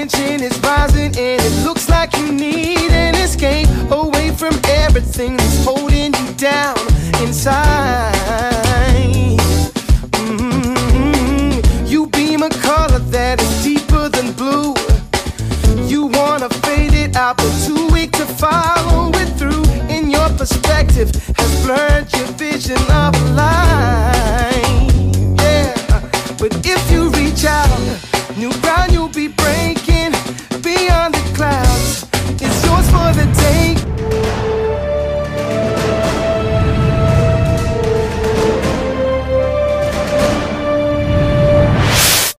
tension is rising and it looks like you need an escape away from everything that's holding you down inside.